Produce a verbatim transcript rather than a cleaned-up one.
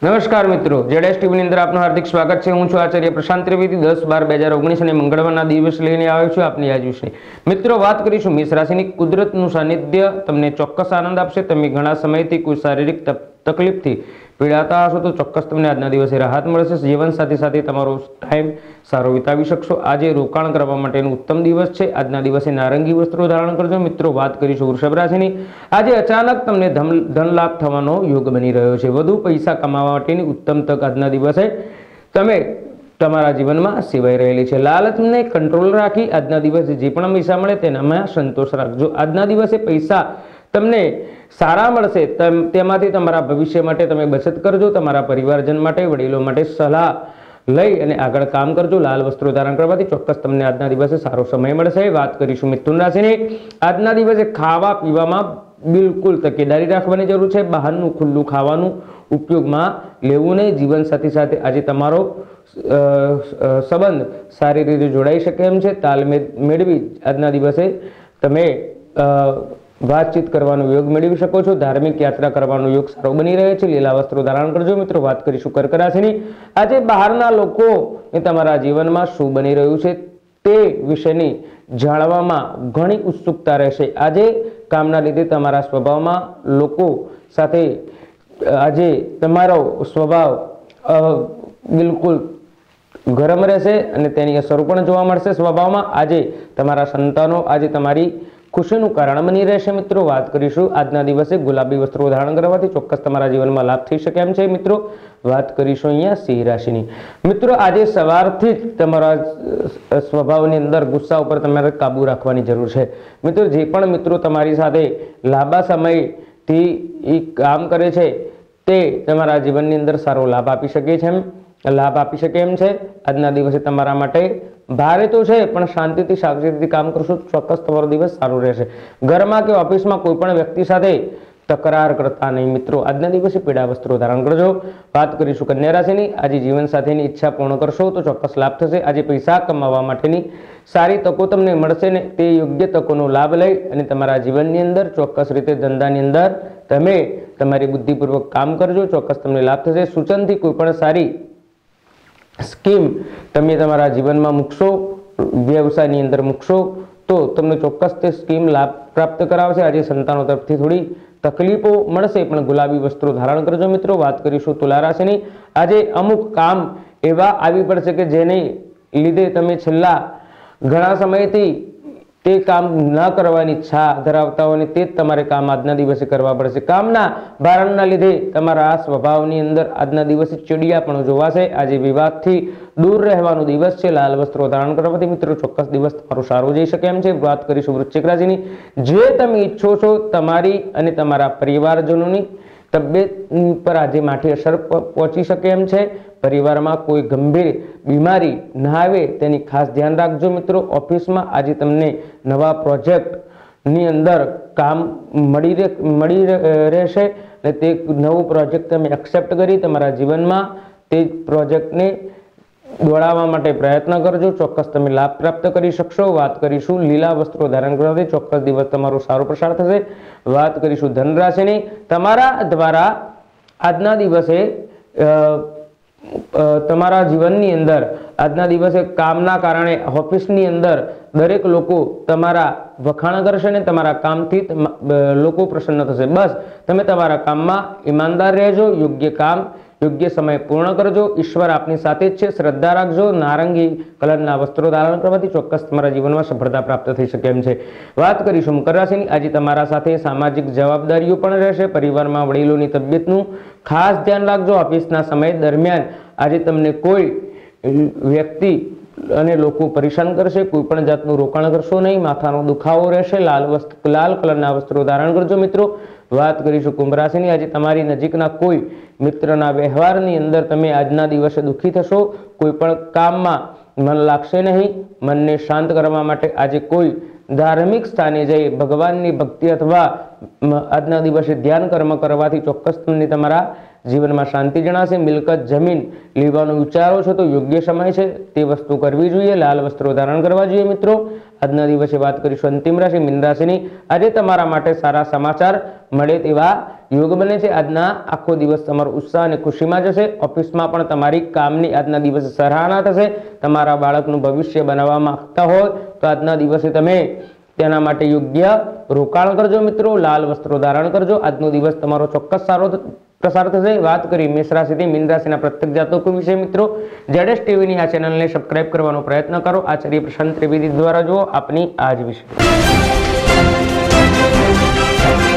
નમસ્કાર મિત્રો, જેડેસ ટીવી ની અંદર આપનું હાર્દિક સ્વાગત છે। હું છું આચાર્ય પ્રશાંત ત્રિવેદી। દસ બાર બે હજાર ઓગણીસ અને મંગળવારના દિવસ લઈને આવ્યો છું આપની આજ વિશે। મિત્રો, વાત કરીશું મેષ રાશિની। કુદરતનું સાનિધ્ય તમને ચોક્કસ આનંદ આપશે। તમે ઘણા સમયથી કોઈ શારીરિક તકલીફથી પીડાતા હશો તો ચોક્કસ તમને આજના દિવસે રાહત મળશે। જીવન સાથી સાથે તમારો ટાઈમ સારો વિતાવી શકશો। આજે રોકાણ કરવા માટેનું ઉત્તમ દિવસ છે। આજના દિવસે નારંગી વસ્ત્રો ધારણ કરજો। મિત્રો, વાત કરીશું વૃષભ રાશિની। આજે અચાનક તમને ધન લાભ થવાનો યોગ બની રહ્યો છે। વધુ પૈસા કમાવા માટેની ઉત્તમ તક આજના દિવસે તમે તમારા જીવનમાં સેવાઈ રહેલી છે। લાલચને કંટ્રોલ રાખી આજના દિવસે જે પણ પૈસા મળે તેનામાં સંતોષ રાખજો। આજના દિવસે પૈસા તમને સારા મળશે, તેમાંથી તમારા ભવિષ્ય માટે તમે બચત કરજો। તમારા પરિવારજન માટે, વડીલો માટે સલાહ લઈ અને આગળ કામ કરજો। લાલ વસ્ત્રો ધારણ કરવાથી ચોક્કસ તમને આજના દિવસે સારો સમય મળશે। વાત કરીશું મિથુન રાશિની। આજના દિવસે ખાવા પીવામાં બિલકુલ તકેદારી રાખવાની જરૂર છે। બહારનું ખુલ્લું ખાવાનું ઉપયોગમાં લેવું નહીં। જીવન સાથી સાથે આજે તમારો સંબંધ સારી રીતે જોડાઈ શકે એમ છે। તાલમેલ મેળવી આજના દિવસે તમે વાતચીત કરવાનો યોગ મેળવી શકો છો। ધાર્મિક યાત્રા કરવાનો યોગ સારો બની રહે છે। લીલા વસ્ત્રો ધારણ કરજો। મિત્રો, વાત કરીશું કર્ક રાશિની। આજે બહારના લોકો એ તમારા જીવનમાં શું બની રહ્યું છે તે વિશેની જાણવામાં ઘણી ઉત્સુકતા રહેશે। આજે કામના લીધે તમારા સ્વભાવમાં લોકો સાથે આજે તમારો સ્વભાવ બિલકુલ ગરમ રહેશે અને તેની અસર પણ જોવા મળશે સ્વભાવમાં। આજે તમારા સંતાનો આજે તમારી ખુશીનું કારણ બની રહેશે। મિત્રો, વાત કરીશું આજના દિવસે ગુલાબી વસ્ત્રો ધારણ કરવાથી ચોક્કસ તમારા જીવનમાં લાભ થઈ શકે એમ છે। મિત્રો, વાત કરીશું અહીંયા સિંહ રાશિની। મિત્રો, આજે સવારથી જ તમારા સ્વભાવની અંદર ગુસ્સા ઉપર તમારે કાબુ રાખવાની જરૂર છે। મિત્રો, જે પણ મિત્રો તમારી સાથે લાંબા સમયથી એ કામ કરે છે તે તમારા જીવનની અંદર સારો લાભ આપી શકે છે એમ લાભ આપી શકે એમ છે। આજના દિવસે તમારા માટે ભારે તો છે પણ શાંતિથી સાવચેતીથી કામ કરશો તો ચોક્કસ તમારો દિવસ સારો રહેશે। ઘરમાં કે ઓફિસમાં કોઈ પણ વ્યક્તિ સાથે તકરાર કરતા નહીં। મિત્રો, આજના દિવસે પીળા વસ્ત્રો ધારણ કરજો। વાત કરીશું કન્યા રાશિની। આજે જીવન સાથીની ઈચ્છા પૂર્ણ કરશો તો ચોક્કસ લાભ થશે। આજે પૈસા કમાવા માટેની સારી તકો તમને મળશે ને તે યોગ્ય તકોનો લાભ લઈ અને તમારા જીવનની અંદર ચોક્કસ રીતે ધંધાની અંદર તમે તમારી બુદ્ધિપૂર્વક કામ કરજો। ચોક્કસ તમને લાભ થશે। સૂચનથી કોઈ પણ સારી સ્કીમ તમે તમારા જીવનમાં મૂકશો, વ્યવસાયની અંદર મૂકશો તો તમને ચોક્કસ તે સ્કીમ લાભ પ્રાપ્ત કરાવશે। આજે સંતાનો તરફથી થોડી તકલીફો મળશે પણ ગુલાબી વસ્ત્રો ધારણ કરજો। મિત્રો, વાત કરીશું તુલા રાશિની। આજે અમુક કામ એવા આવી પડશે કે જેને લીધે તમે છેલ્લા ઘણા સમયથી તે કામ ન કરવાની ઈચ્છા ધરાવતા હોય તે જ તમારે કામ આજના દિવસે કરવા પડશે। કામના ભારણના લીધે તમારા આ સ્વભાવની અંદર આજના દિવસે ચીડિયા પણ જોવાશે। આજે વિવાદથી દૂર રહેવાનો દિવસ છે। લાલ વસ્ત્રો ધારણ કરવાથી મિત્રો ચોક્કસ દિવસ તમારો સારો જઈ શકે એમ છે। વાત કરીશું વૃશ્ચિક રાશિની। જે તમે ઈચ્છો છો તમારી અને તમારા પરિવારજનોની તબિયત પર આજે માઠી અસર પહોંચી શકે એમ છે। પરિવારમાં કોઈ ગંભીર બીમારી ના આવે તેની ખાસ ધ્યાન રાખજો। મિત્રો, ઓફિસમાં આજે તમને નવા પ્રોજેક્ટની અંદર કામ મળી મળી રહેશે અને તે નવું પ્રોજેક્ટ તમે એક્સેપ્ટ કરી તમારા જીવનમાં તે પ્રોજેક્ટને દોડાવવા માટે પ્રયત્ન કરજો। ચોક્કસ તમે લાભ પ્રાપ્ત કરી શકશો। વાત કરીશું લીલા વસ્ત્રો ધારણ કરવાથી ચોક્કસ દિવસ તમારો સારો પસાર થશે। વાત કરીશું ધન રાશિની। તમારા દ્વારા આજના દિવસે તમારા જીવનની અંદર આજના દિવસે કામના કારણે ઓફિસની અંદર દરેક લોકો તમારા વખાણ કરશે ને તમારા કામથી લોકો પ્રસન્ન થશે। બસ તમે તમારા કામમાં ઈમાનદાર રહેજો, યોગ્ય કામ યોગ્ય સમય પૂર્ણ કરજો। ઈશ્વર આપની સાથે જ છે, શ્રદ્ધા રાખજો। નારંગી કલરના વસ્ત્રો ધારણ કરવાથી ચોક્કસ તમારા જીવનમાં સફળતા પ્રાપ્ત થઈ શકે એમ છે। વાત કરીશું મકર રાશિની। આજે તમારા સાથે સામાજિક જવાબદારીઓ પણ રહેશે। પરિવારમાં વડીલોની તબિયતનું ખાસ ધ્યાન રાખજો। ઓફિસના સમય દરમિયાન આજે તમને કોઈ વ્યક્તિ અને લોકો પરેશાન કરશે। કોઈ પણ જાતનું રોકાણ કરશો નહીં। માથાનો દુખાવો રહેશે। લાલ વસ્ત્ર લાલ કલરના વસ્ત્રો ધારણ કરજો। મિત્રો, વાત કરીશું કુંભ રાશિની। આજે તમારી નજીકના કોઈ મિત્રના વ્યવહારની અંદર તમે આજના દિવસે દુઃખી થશો। કોઈ પણ કામમાં મન લાગશે નહીં। મનને શાંત કરવા માટે આજે કોઈ ધાર્મિક સ્થાને જઈ ભગવાનની ભક્તિ અથવા આજના દિવસે ધ્યાન કર્મ કરવાથી ચોક્કસ તમને તમારા જીવનમાં શાંતિ જણાશે। મિલકત જમીન લેવાનું વિચારો છો તો યોગ્ય સમય છે તે વસ્તુ કરવી જોઈએ। લાલ વસ્ત્રો ધારણ કરવા જોઈએ। મિત્રો, આજના દિવસે વાત કરીશું અંતિમ રાશિ મીન રાશિની। આજે તમારા માટે સારા સમાચાર મળે તેવા યોગ બને છે। આજના આખો દિવસ તમારો ઉત્સાહ અને ખુશીમાં જશે। ઓફિસમાં પણ તમારી કામની આજના દિવસે સરાહના થશે। તમારા બાળકનું ભવિષ્ય બનાવવા માંગતા હોય તો આજના દિવસે તમે તેના માટે યોગ્ય રોકાણ કરજો મિત્રો। લાલ વસ્ત્રો ધારણ કરજો। આજનો દિવસ તમારો ચોક્કસ સારો પ્રસાર થશે। વાત કરી મેષ રાશિથી મીન રાશિના પ્રત્યેક જાતકો વિશે મિત્રો, જેડેશ ટીવીની આ ચેનલને સબસ્ક્રાઇબ કરવાનો પ્રયત્ન કરો। આચાર્ય પ્રશાંત ત્રિવેદી દ્વારા જુઓ આપની આજ વિશે।